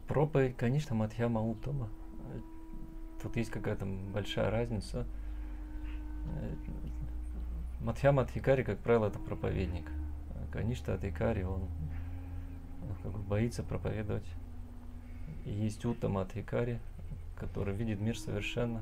Проповедь, конечно, Мадхьяма Уттама. Тут есть какая-то большая разница. Мадхьяма Адхикари, как правило, это проповедник. Каништа Адхикари, он как бы боится проповедовать. И есть Уттама Адхикари, который видит мир совершенно.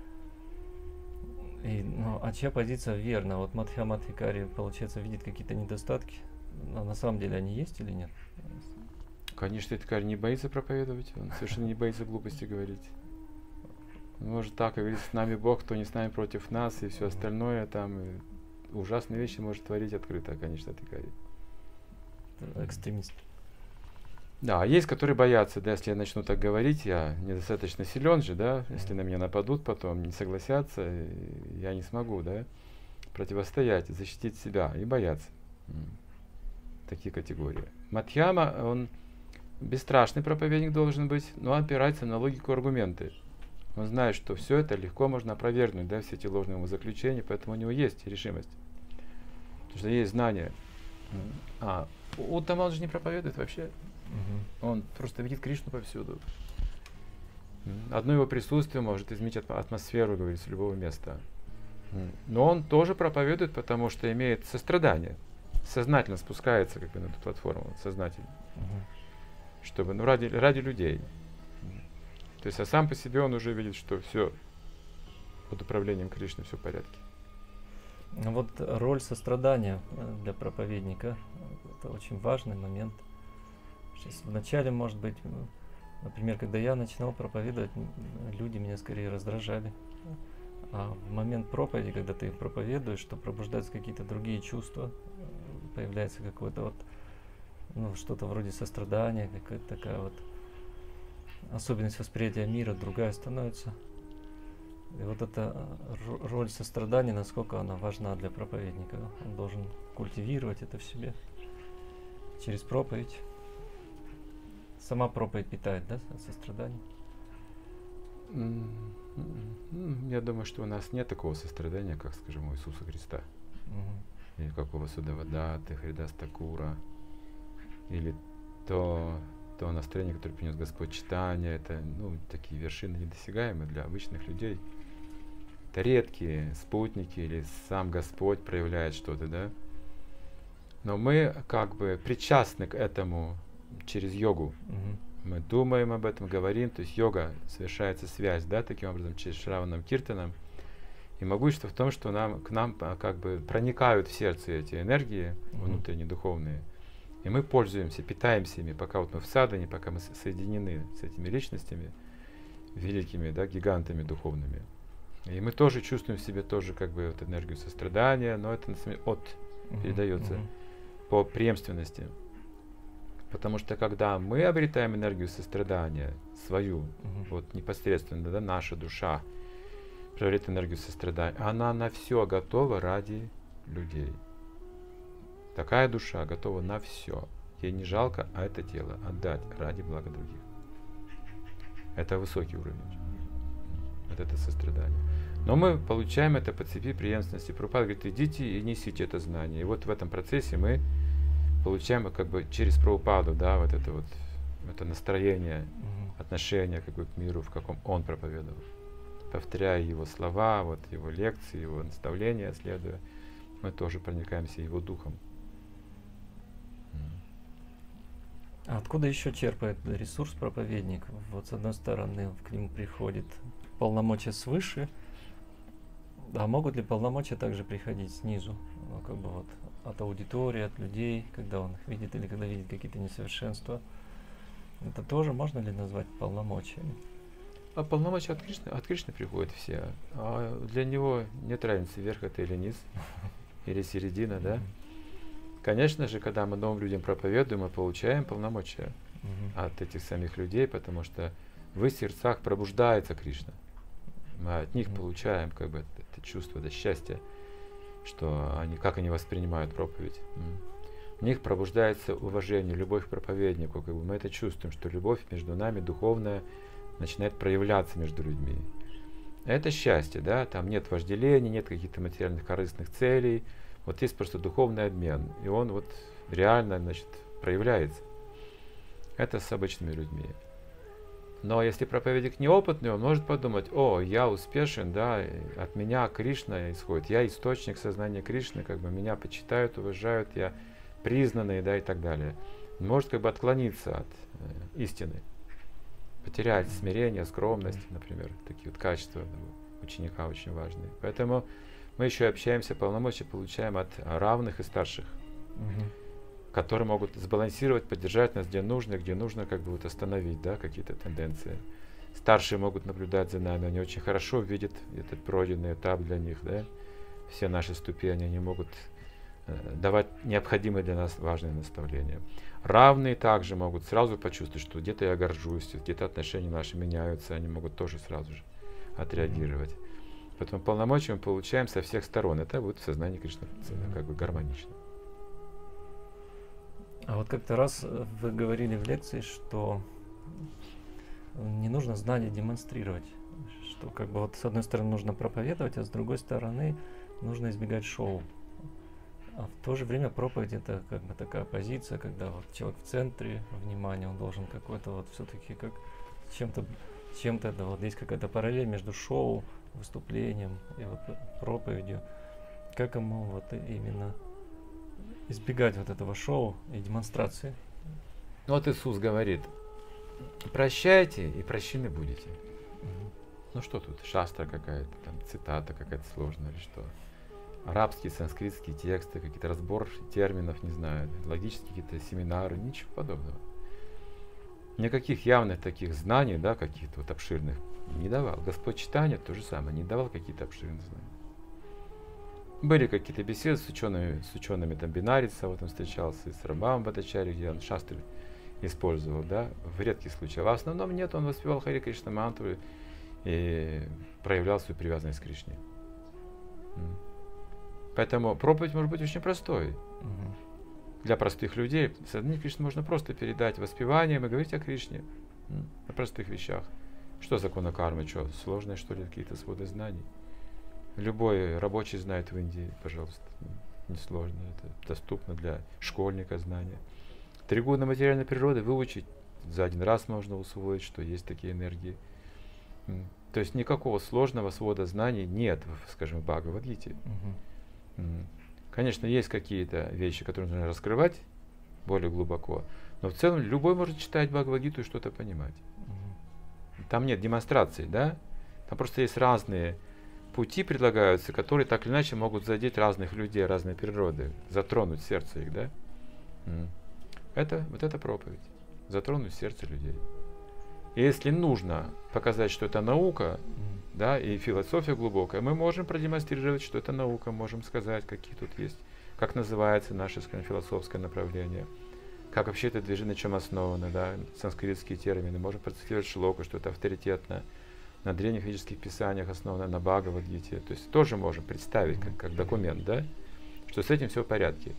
А чья позиция верна? Вот Мадхьяма Адхикари, получается, видит какие-то недостатки. Но на самом деле они есть или нет? Конечно, Адхикари не боится проповедовать, он совершенно не боится глупости говорить. Он может так говорить: с нами Бог, кто не с нами против нас, и все остальное там. Ужасные вещи может творить открыто, конечно, Адхикари. Экстремист. Да, есть, которые боятся, да, если я начну так говорить, я недостаточно силен же, да, если на меня нападут потом, не согласятся, я не смогу, да, противостоять, защитить себя, и боятся. Такие категории. Мадхьяма, он бесстрашный проповедник должен быть, но опирается на логику, аргументы. Он знает, что все это легко можно опровергнуть, да, все эти ложные умозаключения, поэтому у него есть решимость. Потому что есть знание. Уттама, он же не проповедует вообще. Он просто видит Кришну повсюду. Одно его присутствие может изменить атмосферу, говорится, любого места. Но он тоже проповедует, потому что имеет сострадание. Сознательно спускается как бы на эту платформу, сознательно. Чтобы, ради людей. То есть, а сам по себе он уже видит, что все под управлением Кришны, все в порядке. Вот роль сострадания для проповедника — это очень важный момент. Сейчас вначале, может быть, например, когда я начинал проповедовать, люди меня скорее раздражали. А в момент проповеди, когда ты проповедуешь, что пробуждаются какие-то другие чувства, появляется какое-то что-то вроде сострадания, какая-то такая вот особенность восприятия мира другая становится. И вот эта роль сострадания, насколько она важна для проповедника. Он должен культивировать это в себе через проповедь. Сама проповедь питает, да, сострадание? Я думаю, что у нас нет такого сострадания, как, скажем, у Иисуса Христа. Или как у Васудевадатты, Хридас Такура. Или то настроение, которое принес Господь читания. Это, такие вершины недосягаемые для обычных людей. Это редкие спутники, или сам Господь проявляет что-то, да. Но мы как бы причастны к этому через йогу. Мы думаем об этом, говорим, то есть йога, совершается связь, да, таким образом, через Шраванам Киртанам. И могущество в том, что к нам как бы проникают в сердце эти энергии внутренние, духовные. И мы пользуемся, питаемся ими, пока вот мы в садхане, пока мы соединены с этими личностями, великими, да, гигантами духовными. И мы тоже чувствуем в себе тоже как бы вот энергию сострадания, но это передается по преемственности. Потому что когда мы обретаем энергию сострадания свою, вот непосредственно, да, наша душа проявляет энергию сострадания, она на все готова ради людей. Такая душа готова на все. Ей не жалко, это тело отдать ради блага других. Это высокий уровень. Вот это сострадание. Но мы получаем это по цепи преемственности. Прабхупада говорит: идите и несите это знание. И вот в этом процессе мы получаем как бы через Прабхупаду, да, вот это настроение, отношение как бы к миру, в каком он проповедовал. Повторяя его слова, вот его лекции, его наставления, следуя, мы тоже проникаемся его духом. А откуда еще черпает ресурс проповедник? Вот с одной стороны к нему приходит полномочия свыше, а могут ли полномочия также приходить снизу? Как бы вот от аудитории, от людей, когда он их видит, или когда видит какие-то несовершенства. Это тоже можно ли назвать полномочиями? А полномочия от Кришны приходят все. А для него нет разницы, верх это или низ, или середина, да? Конечно же, когда мы новым людям проповедуем, мы получаем полномочия от этих самих людей, потому что в их сердцах пробуждается Кришна. Мы от них получаем как бы это чувство, это счастье, что как они воспринимают проповедь. В них пробуждается уважение, любовь к проповеднику. Как бы мы это чувствуем, что любовь между нами духовная начинает проявляться между людьми. Это счастье, да, там нет вожделения, нет каких-то материальных корыстных целей. Вот есть просто духовный обмен, и он вот реально, значит, проявляется. Это с обычными людьми. Но если проповедник неопытный, он может подумать: о, я успешен, да, от меня Кришна исходит, я источник сознания Кришны, как бы меня почитают, уважают, я признанный, да, и так далее. Он может как бы отклониться от истины, потерять смирение, скромность, например, такие вот качества ученика очень важные. Поэтому мы еще общаемся, полномочия получаем от равных и старших, которые могут сбалансировать, поддержать нас, где нужно как бы вот остановить, да, какие-то тенденции. Старшие могут наблюдать за нами, они очень хорошо видят этот пройденный этап для них, да, все наши ступени, они могут давать необходимые для нас важные наставления. Равные также могут сразу почувствовать, что где-то я горжусь, где-то отношения наши меняются, они могут тоже сразу же отреагировать. Поэтому полномочия мы получаем со всех сторон. Это будет в сознании Кришны как бы гармонично. А вот как-то раз вы говорили в лекции, что не нужно знания демонстрировать. Что как бы вот с одной стороны нужно проповедовать, а с другой стороны нужно избегать шоу. А в то же время проповедь — это как бы такая позиция, когда вот человек в центре внимания, он должен какой-то вот все-таки как чем-то, да, вот есть какая-то параллель между шоу, выступлением и вот проповедью. Как ему вот именно избегать вот этого шоу и демонстрации? Вот Иисус говорит: прощайте, и прощены будете. Ну что тут, шастра какая-то, там цитата какая-то сложная или что? Арабские, санскритские тексты, какие-то разбор терминов, не знаю, логические какие-то семинары, ничего подобного. Никаких явных таких знаний, да, каких-то вот обширных не давал. Господь читания то же самое, не давал какие-то обширные знания. Были какие-то беседы с учеными там Бинарица, вот он встречался, и с Рамбамом Бхаттачарьей, где он шастры использовал, да, в редких случаях. А в основном нет, он воспевал Хари Кришна мантру и проявлял свою привязанность к Кришне. Поэтому проповедь может быть очень простой. Для простых людей сознание Кришны можно просто передать воспеванием и говорить о Кришне, о простых вещах. Что законы кармы, что сложные, что ли, какие-то своды знаний. Любой рабочий знает в Индии, пожалуйста, несложно, это доступно для школьника знания. 3 года материальной природы выучить за один раз можно усвоить, что есть такие энергии. То есть никакого сложного свода знаний нет, скажем, в Бхагавад-гите. Конечно, есть какие-то вещи, которые нужно раскрывать более глубоко, но в целом любой может читать Бхагавад-гиту и что-то понимать. Там нет демонстраций, да? Там просто есть разные пути предлагаются, которые так или иначе могут задеть разных людей, разной природы, затронуть сердце их, да? Это проповедь. Затронуть сердце людей. И если нужно показать, что это наука, да, и философия глубокая, мы можем продемонстрировать, что это наука, можем сказать, какие тут есть, как называется наше, скажем, философское направление, как вообще это движение, на чем основано, да, санскритские термины, можем процитировать шлоку, что это авторитетно, на древних ведических писаниях основано, на Бхагавад-гите, то есть тоже можем представить как документ, да, что с этим все в порядке.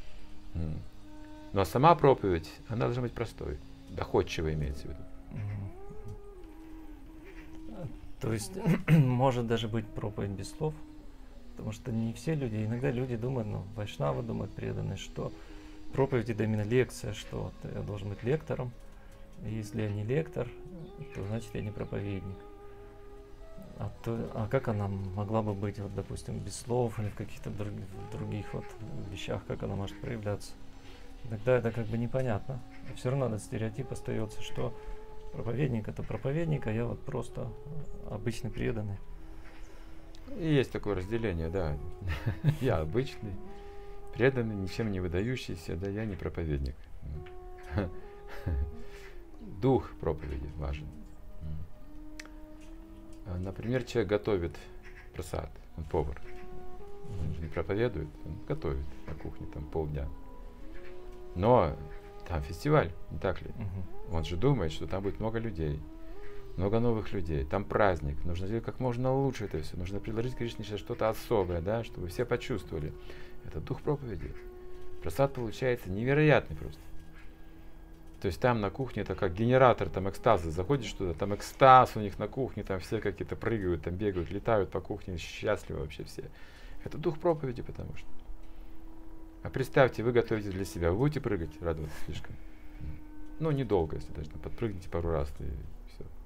Но сама проповедь, она должна быть простой, доходчивой имеется в виду. То есть может даже быть проповедь без слов, потому что не все люди, иногда люди думают, вайшнавы думают, преданные, что проповедь — это именно лекция, что вот я должен быть лектором, и если я не лектор, то значит я не проповедник. А как она могла бы быть, вот, допустим, без слов или в каких-то других вот вещах, как она может проявляться? Иногда это как бы непонятно. И все равно этот стереотип остается, что проповедник — это проповедник, а я вот просто обычный преданный. И есть такое разделение, да. Я обычный, преданный, ничем не выдающийся, да, я не проповедник. Дух проповеди важен. Например, человек готовит прасад, он повар. Он же не проповедует, он готовит на кухне там полдня. Но там фестиваль, не так ли? Он же думает, что там будет много людей, много новых людей, там праздник, нужно сделать как можно лучше это все, нужно предложить Кришне сейчас что-то особое, да, чтобы все почувствовали. Это дух проповеди. Прасад получается невероятный просто. То есть там на кухне это как генератор там экстаза, заходишь туда, там экстаз у них на кухне, там все какие-то прыгают, там бегают, летают по кухне, счастливы вообще все. Это дух проповеди, потому что. А представьте, вы готовите для себя, вы будете прыгать, радоваться слишком. Ну, недолго, если даже подпрыгните пару раз, и все.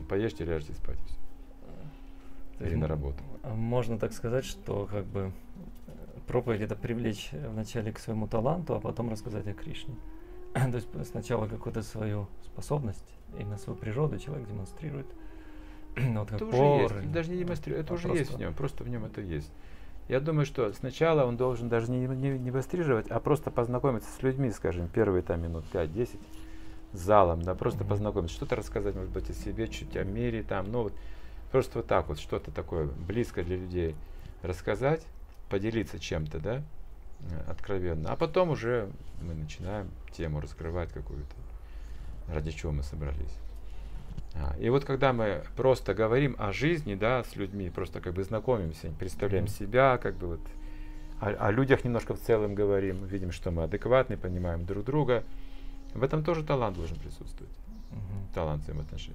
Поешьте, ляжьте спать. И всё. Или на работу. Можно так сказать, что как бы проповедь это привлечь вначале к своему таланту, а потом рассказать о Кришне. То есть сначала какую-то свою способность, именно свою природу человек демонстрирует. Вот как Это уже повар, есть, даже не демонстрирует, это уже просто есть в нем, просто в нем это есть. Я думаю, что сначала он должен даже не демонстрировать, а просто познакомиться с людьми, скажем, первые там минут 5-10 с залом, да, просто познакомиться, что-то рассказать, может быть, о себе, чуть о мире там, ну вот, просто вот так вот, что-то такое близкое для людей рассказать, поделиться чем-то, да, откровенно, а потом уже мы начинаем тему раскрывать какую-то, ради чего мы собрались. И вот когда мы просто говорим о жизни, да, с людьми, просто как бы знакомимся, представляем себя, как бы вот о людях немножко в целом говорим, видим, что мы адекватны, понимаем друг друга, в этом тоже талант должен присутствовать, талант взаимоотношений.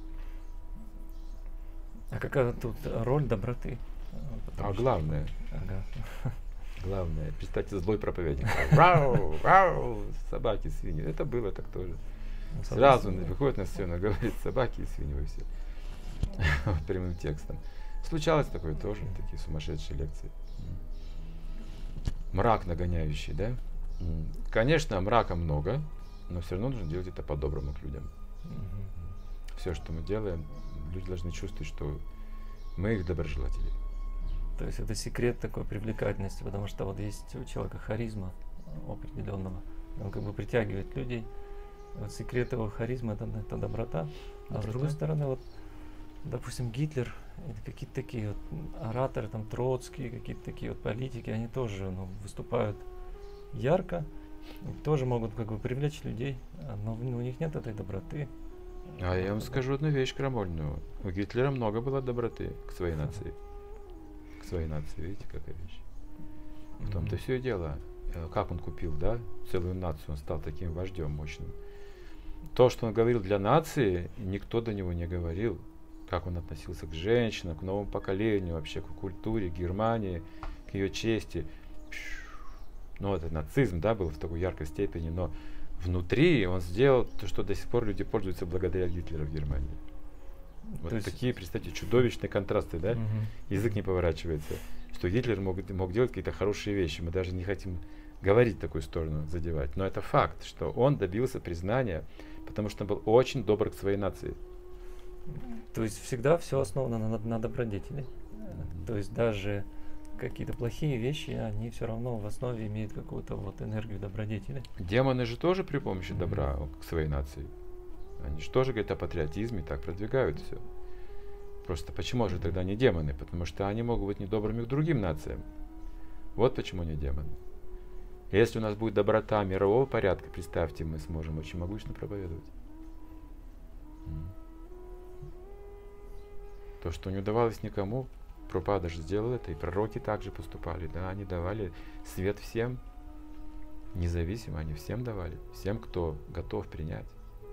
А какая тут роль доброты? Главное, главное, представьте, злой проповедник, собаки, свиньи, это было так тоже. Сразу выходит на сцену, говорит: собаки и свиньи вы все. Прямым текстом. Случалось такое тоже, такие сумасшедшие лекции. Мрак нагоняющий, да? Конечно, мрака много, но все равно нужно делать это по-доброму к людям. Все, что мы делаем, люди должны чувствовать, что мы их доброжелатели. То есть это секрет такой привлекательности, потому что вот есть у человека харизма определенного, он как бы притягивает людей. Вот секрет его харизмы это доброта. А с другой стороны, вот, допустим, Гитлер, какие-то такие вот ораторы, там Троцкий, какие-то такие вот политики, они тоже выступают ярко, тоже могут как бы привлечь людей, но у них нет этой доброты. А я вам скажу одну вещь крамольную. У Гитлера много было доброты к своей нации. К своей нации, видите, какая вещь. В том-то все и дело. Как он купил, да, целую нацию, он стал таким вождем мощным. То, что он говорил для нации, никто до него не говорил. Как он относился к женщинам, к новому поколению, вообще к культуре Германии, к ее чести. Ну, это нацизм, да, был в такой яркой степени, но внутри он сделал то, что до сих пор люди пользуются благодаря Гитлеру в Германии. Вот такие, представьте, чудовищные контрасты, да? Язык не поворачивается. Что Гитлер мог делать какие-то хорошие вещи. Мы даже не хотим говорить в такую сторону, задевать. Но это факт, что он добился признания, потому что он был очень добр к своей нации. То есть всегда все основано на добродетели. То есть даже какие-то плохие вещи, они все равно в основе имеют какую-то вот энергию добродетели. Демоны же тоже при помощи добра к своей нации. Они же тоже говорят о патриотизме, так продвигают все. Просто почему же тогда не демоны? Потому что они могут быть недобрыми к другим нациям. Вот почему не демоны. Если у нас будет доброта мирового порядка, представьте, мы сможем очень могущественно проповедовать. То, что не удавалось никому, Прабхупада же сделал это, и пророки также поступали. Да, они давали свет всем, независимо, они всем давали, всем, кто готов принять.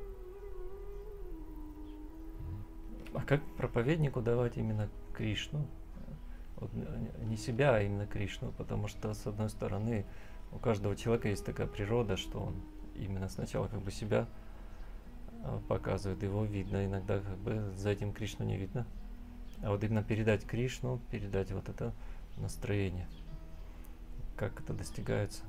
А как проповеднику давать именно Кришну? Вот не себя, а именно Кришну, потому что, с одной стороны, у каждого человека есть такая природа, что он именно сначала как бы себя показывает, его видно, иногда как бы за этим Кришну не видно. А вот именно передать Кришну, передать вот это настроение, как это достигается?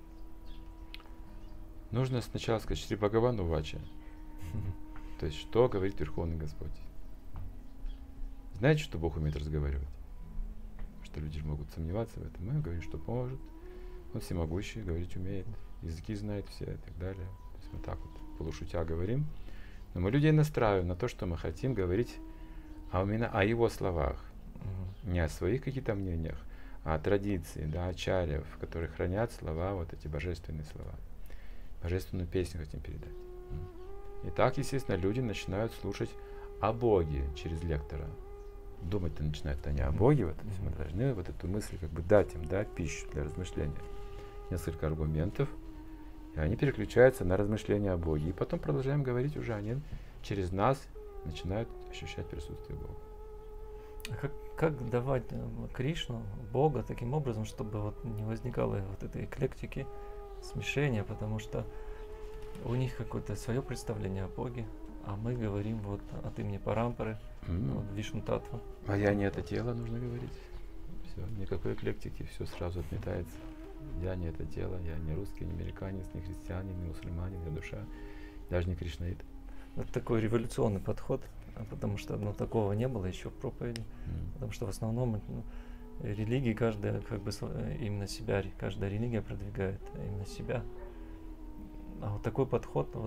Нужно сначала сказать Шри Бхагавану Вача. То есть, что говорит Верховный Господь. Знаете, что Бог умеет разговаривать? Что люди же могут сомневаться в этом. Мы говорим, что может. Он всемогущий, говорить умеет. Языки знает все и так далее. То есть мы так вот полушутя говорим. Но мы людей настраиваем на то, что мы хотим говорить именно о его словах. Не о своих каких-то мнениях, а о традиции, да, ачарьев, которые хранят слова, вот эти божественные слова. Божественную песню хотим передать. И так, естественно, люди начинают слушать о Боге через лектора. Думать-то начинают они о Боге, вот, то есть мы должны вот эту мысль как бы дать им, да, пищу для размышления. Несколько аргументов, и они переключаются на размышления о Боге. И потом продолжаем говорить уже, они через нас начинают ощущать присутствие Бога. А как давать Кришну, Бога, таким образом, чтобы вот не возникало вот этой эклектики, смешения, потому что у них какое-то свое представление о Боге, а мы говорим вот от имени Парампары, вот, Вишну Татва. А я не это тело, нужно говорить. Все, никакой эклектики, все сразу отметается. Я не это тело, я не русский, не американец, не христианин, не мусульманин, не душа, даже не кришнаит. Это такой революционный подход, потому что такого не было еще в проповеди. Потому что в основном религии каждая как бы именно себя, каждая религия продвигает именно себя. А вот такой подход, вот,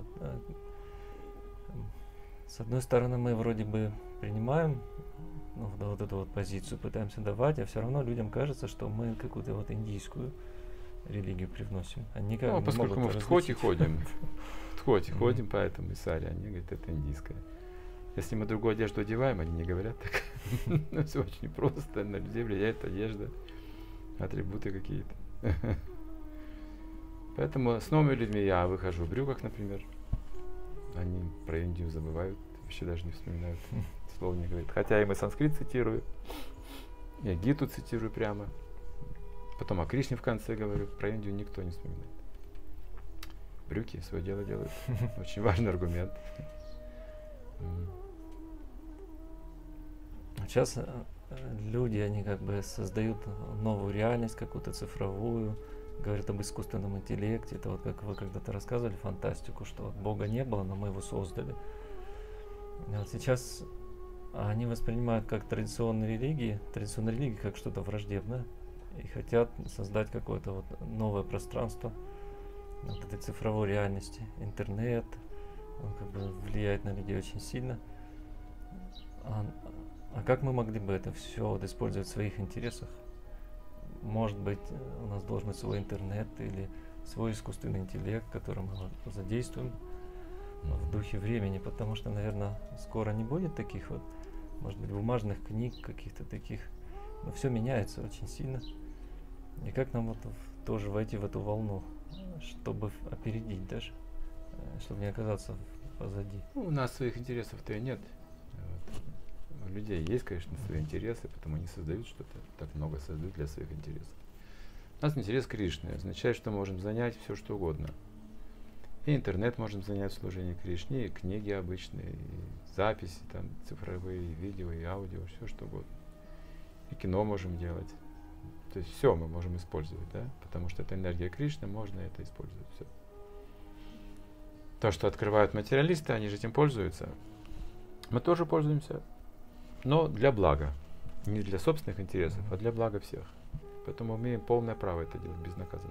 с одной стороны, мы вроде бы принимаем вот эту вот позицию, пытаемся давать, а все равно людям кажется, что мы какую-то вот индийскую религию привносим. Они никак не поскольку мы могут в Тхоте ходим, ходим по этому Исаре, они говорят, это индийское. Если мы другую одежду одеваем, они не говорят так. Все очень просто, на людей влияет одежда, атрибуты какие-то. Поэтому с новыми людьми я выхожу в брюках, например. Они про Индию забывают, вообще даже не вспоминают, слова не говорят. Хотя им и санскрит цитирую, я Гиту цитирую прямо. Потом о Кришне в конце говорю, про Индию никто не вспоминает. Брюки свое дело делают. Очень важный аргумент. Сейчас люди, они как бы создают новую реальность, какую-то цифровую, говорят об искусственном интеллекте. Это вот как вы когда-то рассказывали фантастику, что вот Бога не было, но мы его создали. И вот сейчас они воспринимают как традиционные религии как что-то враждебное и хотят создать какое-то вот новое пространство вот этой цифровой реальности. Интернет, он как бы влияет на людей очень сильно. А как мы могли бы это все вот использовать в своих интересах? Может быть, у нас должен быть свой интернет или свой искусственный интеллект, который мы вот задействуем в духе времени, потому что, наверное, скоро не будет таких вот, может быть, бумажных книг, каких-то таких. Но все меняется очень сильно. И как нам вот тоже войти в эту волну, чтобы опередить даже, чтобы не оказаться позади? У нас своих интересов-то и нет. У людей есть, конечно, свои интересы, потому они создают что-то, так много создают для своих интересов. У нас интерес Кришны означает, что можем занять все, что угодно. И интернет можем занять в служении Кришне, и книги обычные, и записи, там, цифровые, и видео, и аудио, все что угодно. И кино можем делать. То есть все мы можем использовать, да? Потому что это энергия Кришны, можно это использовать. Все. То, что открывают материалисты, они же этим пользуются. Мы тоже пользуемся. Но для блага. Не для собственных интересов, а для блага всех. Поэтому мы имеем полное право это делать безнаказанно.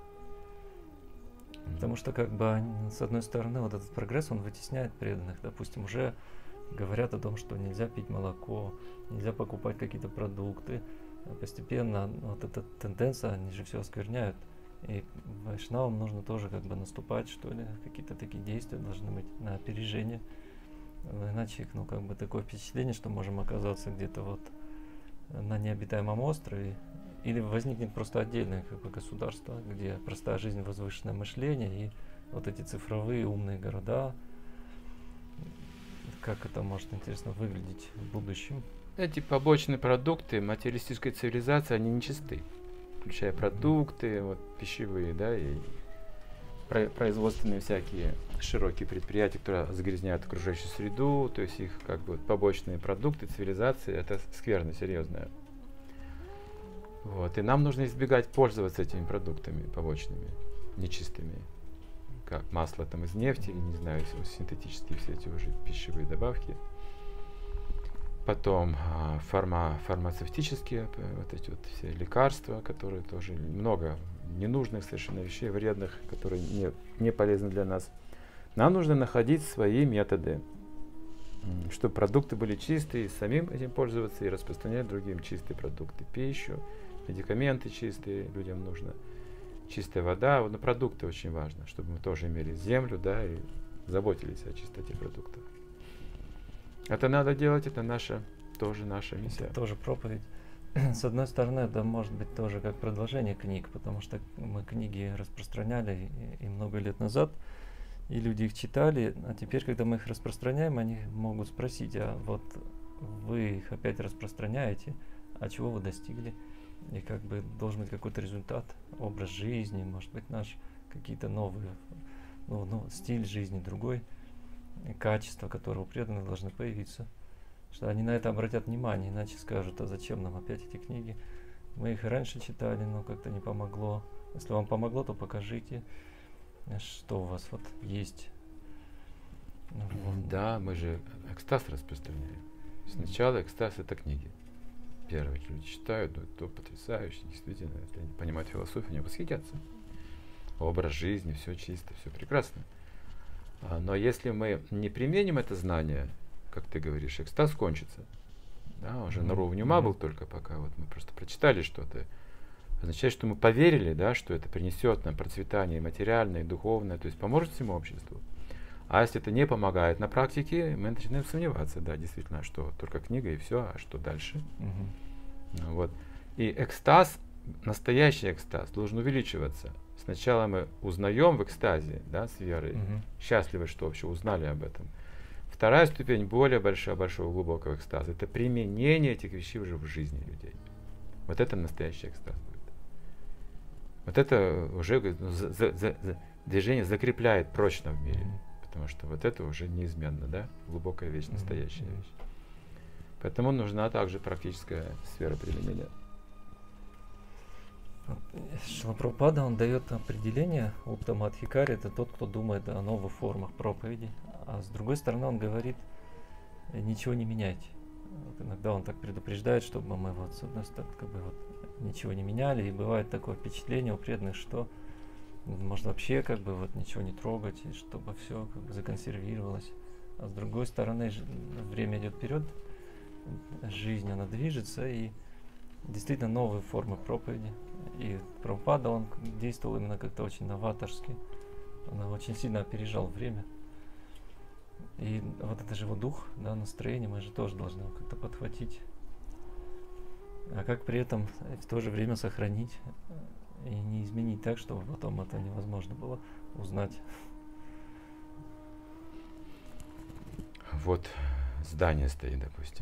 Потому что, как бы, с одной стороны, вот этот прогресс, он вытесняет преданных. Допустим, уже говорят о том, что нельзя пить молоко, нельзя покупать какие-то продукты. Постепенно вот эта тенденция, они же все оскверняют. И вайшнавам нужно тоже как бы наступать, что ли, какие-то такие действия должны быть на опережение. Иначе, как бы такое впечатление, что можем оказаться где-то вот на необитаемом острове, или возникнет просто отдельное как бы государство, где простая жизнь, возвышенное мышление и вот эти цифровые умные города. Как это может, интересно, выглядеть в будущем? Эти побочные продукты материалистической цивилизации, они нечисты, включая продукты, вот, пищевые, да, и производственные всякие широкие предприятия, которые загрязняют окружающую среду, то есть их как бы побочные продукты цивилизации, это скверно, серьезное. Вот. И нам нужно избегать пользоваться этими продуктами побочными, нечистыми, как масло там из нефти, или не знаю, синтетические все эти уже пищевые добавки. Потом фармацевтические вот эти вот все лекарства, которые тоже много ненужных совершенно вещей, вредных, которые не полезны для нас. Нам нужно находить свои методы, чтобы продукты были чистые, и самим этим пользоваться и распространять другим чистые продукты, пищу, медикаменты чистые, людям нужно чистая вода, но продукты очень важно, чтобы мы тоже имели землю, да, и заботились о чистоте продуктов. Это надо делать, это тоже наша миссия. Это тоже проповедь. С одной стороны, это может быть тоже как продолжение книг, потому что мы книги распространяли и много лет назад, и люди их читали, а теперь, когда мы их распространяем, они могут спросить, а вот вы их опять распространяете, а чего вы достигли? И как бы должен быть какой-то результат, образ жизни, может быть, наш какие-то новые, стиль жизни другой. качества, которые у преданных должны появиться. Что они на это обратят внимание, иначе скажут, а зачем нам опять эти книги? Мы их и раньше читали, но как-то не помогло. Если вам помогло, то покажите, что у вас вот есть. Да, мы же экстаз распространяем. Сначала экстаз — это книги. Первые люди читают, ну, это потрясающе, действительно, если они понимают философию, они восхитятся. Образ жизни, все чисто, все прекрасно. Но если мы не применим это знание, как ты говоришь, экстаз кончится. Да, он же на уровне ума был только пока. Вот мы просто прочитали что-то. Означает, что мы поверили, да, что это принесет нам процветание материальное, духовное, то есть поможет всему обществу. А если это не помогает на практике, мы начинаем сомневаться, да, действительно, что только книга и все, а что дальше? Вот. И экстаз, настоящий экстаз, должен увеличиваться. Сначала мы узнаем в экстазе, да, с верой, счастливы, что вообще узнали об этом. Вторая ступень более большого глубокого экстаза — это применение этих вещей уже в жизни людей. Вот это настоящий экстаз будет. Вот это уже движение закрепляет прочно в мире. Потому что вот это уже неизменно, да? Глубокая вещь, настоящая вещь. Поэтому нужна также практическая сфера применения. Шрила Прабхупада, он дает определение, Уттама-Адхикари — это тот, кто думает о новых формах проповеди. А с другой стороны, он говорит, ничего не меняйте. Вот иногда он так предупреждает, чтобы мы вот, с одной стороны, как бы вот ничего не меняли. И бывает такое впечатление у преданных, что можно вообще как бы вот ничего не трогать, и чтобы все как бы законсервировалось. А с другой стороны, время идет вперед, жизнь, она движется, и действительно новые формы проповеди. И Прабхупада, он действовал именно как-то очень новаторски. Он очень сильно опережал время. И вот это же его дух, да, настроение, мы же тоже должны его как-то подхватить. А как при этом в то же время сохранить и не изменить так, чтобы потом это невозможно было узнать. Вот здание стоит, допустим.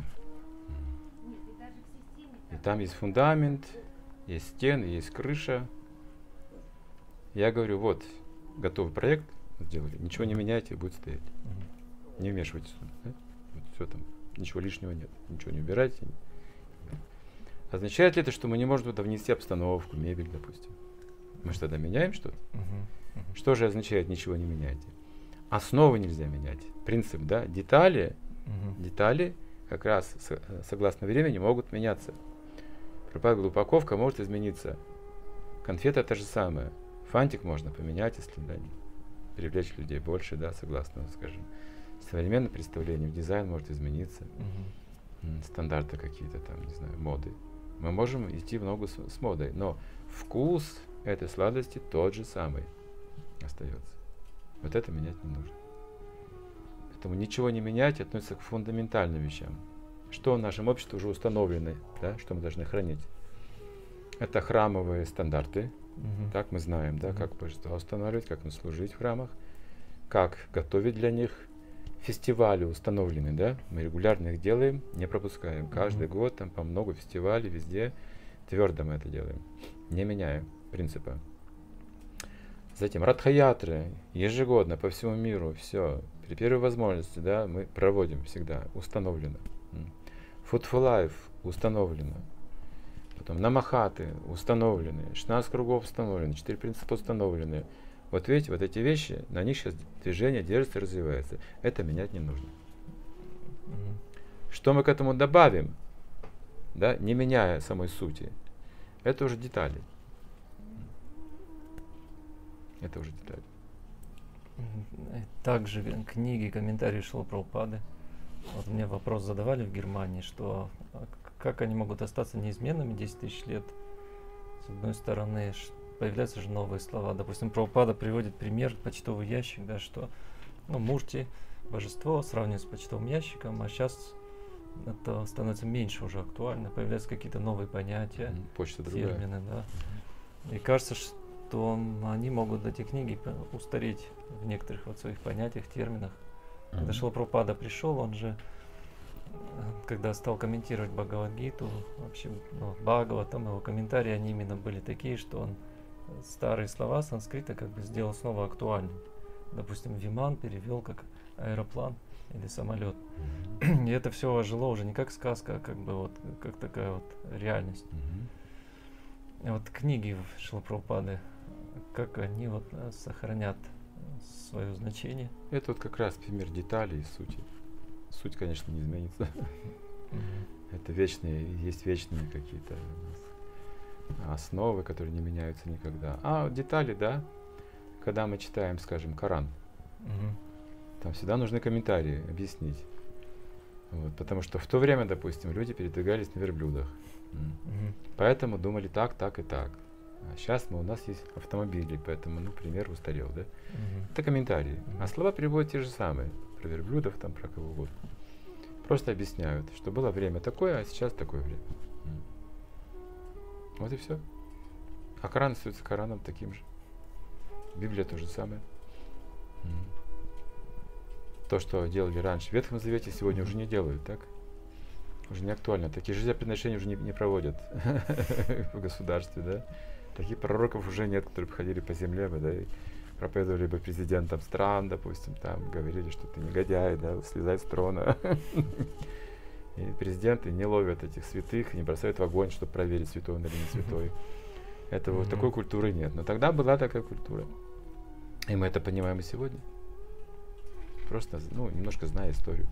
И там есть фундамент, есть стены, есть крыша. Я говорю, вот, готовый проект сделали, ничего не меняйте, будет стоять. Не вмешивайтесь. Да? Вот все там, ничего лишнего нет, ничего не убирайте. Означает ли это, что мы не можем туда внести обстановку, мебель, допустим? Мы же тогда меняем что-то? Что же означает ничего не меняйте? Основы нельзя менять. Принцип, да, детали как раз согласно времени могут меняться. Пропаганда, упаковка может измениться. Конфета та же самая. Фантик можно поменять, если да, привлечь людей больше, да, согласно, скажем. Современное представление, дизайн может измениться. Стандарты какие-то там, не знаю, моды. Мы можем идти в ногу с модой, но вкус этой сладости тот же самый остается. Вот это менять не нужно. Поэтому ничего не менять относится к фундаментальным вещам. Что в нашем обществе уже установлено, да, что мы должны хранить. Это храмовые стандарты. Так мы знаем, да, как божества устанавливать, как им служить в храмах, как готовить для них. Фестивали установлены, да, мы регулярно их делаем, не пропускаем. Каждый год там по много фестивалей, везде твердо мы это делаем, не меняем принципа. Затем радха-ятры ежегодно по всему миру, все, при первой возможности, да, мы проводим всегда, установлено. Food for Life установлено. Потом намахаты установлены, 16 кругов установлены, 4 принципа установлены. Вот видите, вот эти вещи, на них сейчас движение держится и развивается. Это менять не нужно. Что мы к этому добавим, да, не меняя самой сути, это уже детали. Это уже детали. Также книги, комментарии Шрилы Прабхупады. Вот мне вопрос задавали в Германии, что как они могут остаться неизменными 10 тысяч лет. С одной стороны, появляются же новые слова. Допустим, Прабхупада приводит пример, почтовый ящик, да, что Мурти, божество, сравнивают с почтовым ящиком, а сейчас это становится меньше уже актуально, появляются какие-то новые понятия, почта термины, другая. Да. И кажется, что они могут эти книги устареть в некоторых вот своих понятиях, терминах. Когда Шрила Прабхупада пришел, он же, когда стал комментировать Бхагавад-гиту, вообще, Бхагаватам, его комментарии, они именно были такие, что он старые слова санскрита как бы сделал снова актуальными. Допустим, Виман перевел как аэроплан или самолет. Мгм. И это все жило уже не как сказка, а как бы вот как такая вот реальность. Мгм. И вот книги Шрилы Прабхупады, как они вот сохранят свое значение. Это вот как раз пример деталей и сути. Суть, конечно, не изменится. Мгм. Это вечные, есть вечные какие-то основы, которые не меняются никогда. А детали, да, когда мы читаем, скажем, Коран, Мгм. там всегда нужны комментарии, объяснить. Вот, потому что в то время, допустим, люди передвигались на верблюдах. Мгм. Поэтому думали так, так и так. А сейчас у нас есть автомобили, поэтому, ну, пример устарел, да? Мгм. Это комментарии. А Мгм. слова переводят те же самые. Про верблюдов, там, про кого угодно. Просто объясняют, что было время такое, а сейчас такое время. Вот и все. А Коран остается Кораном таким же. Библия то же самое. То, что делали раньше в Ветхом Завете, сегодня уже не делают, так? Уже не актуально. Такие жертвоприношения уже не проводят в государстве, да? Таких пророков уже нет, которые ходили по земле, да, и проповедовали бы президентам стран, допустим, там, говорили, что ты негодяй, да, слезай с трона. И президенты не ловят этих святых, не бросают в огонь, чтобы проверить, святой он или не святой. Это вот такой культуры нет. Но тогда была такая культура. И мы это понимаем и сегодня. Просто, ну, немножко зная историю.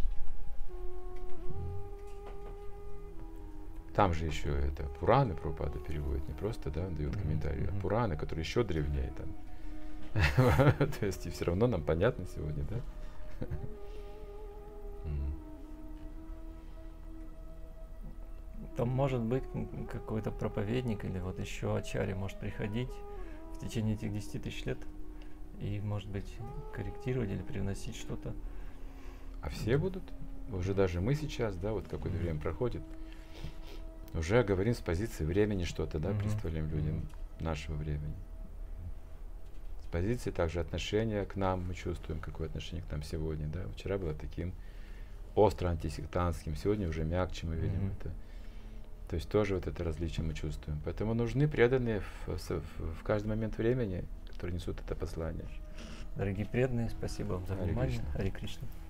Там же еще это Пураны Прабхупада переводит, не просто, да, он дает комментарии, а Пураны, которые еще древнее там. То есть и все равно нам понятно сегодня, да? Там может быть какой-то проповедник или вот еще ачарья может приходить в течение этих 10 тысяч лет и, может быть, корректировать или привносить что-то. А все будут? Уже даже мы сейчас, да, вот какое-то время проходит, уже говорим с позиции времени что-то, да, представляем людям нашего времени. С позиции также отношения к нам, мы чувствуем, какое отношение к нам сегодня, да. Вчера было таким остро антисектантским, сегодня уже мягче мы видим это. То есть тоже вот это различие мы чувствуем. Поэтому нужны преданные в каждый момент времени, которые несут это послание. Дорогие преданные, спасибо вам за Харе внимание. Кришна. Харе Кришна.